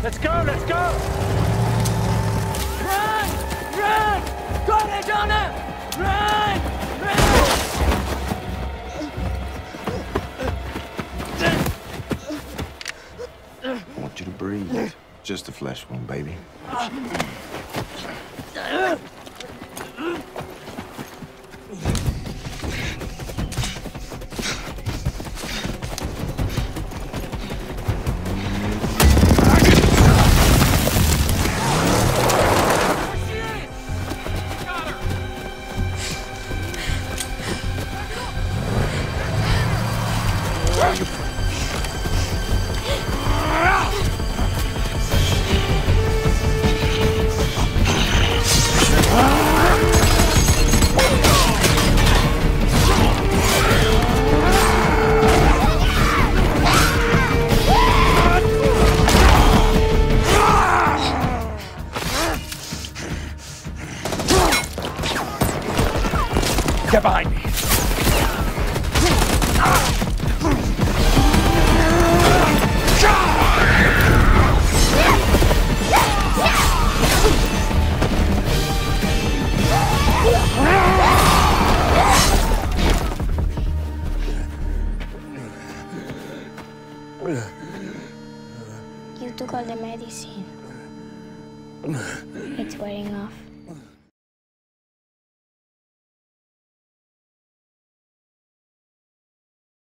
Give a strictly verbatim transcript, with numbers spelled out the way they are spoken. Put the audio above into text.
Let's go, let's go! Run! Run! Go there, Jonah! Run! Run! I want you to breathe. Just a flesh wound, baby. Get behind me. You took all the medicine. It's wearing off.